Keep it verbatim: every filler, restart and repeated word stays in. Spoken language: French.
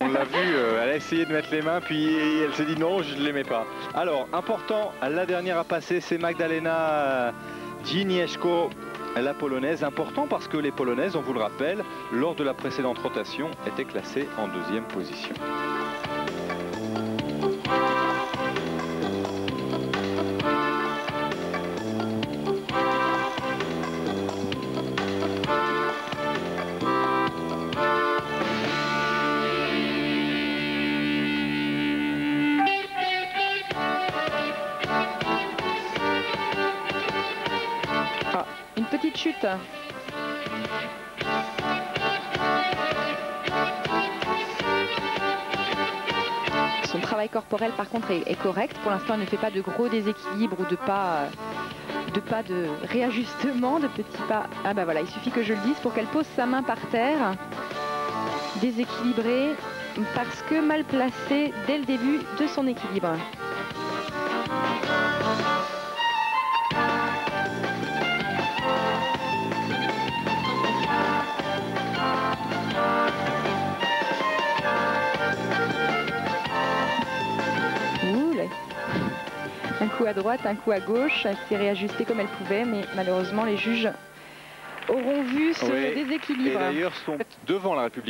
l'a vu, euh, elle a essayé de mettre les mains, puis elle s'est dit non, je ne les mets pas. Alors, important, la dernière à passer, c'est Magdalena Ginieszko, la polonaise. Important parce que les polonaises, on vous le rappelle, lors de la précédente rotation, étaient classées en deuxième position. Une petite chute. Son travail corporel par contre est, est correct. Pour l'instant, elle ne fait pas de gros déséquilibres ou de pas, de pas de réajustement, de petits pas. Ah bah voilà, il suffit que je le dise pour qu'elle pose sa main par terre, déséquilibrée parce que mal placée dès le début de son équilibre. Un coup à droite, un coup à gauche, elle s'est réajustée comme elle pouvait, mais malheureusement les juges auront vu ce oui. déséquilibre. Et d'ailleurs sont devant la République.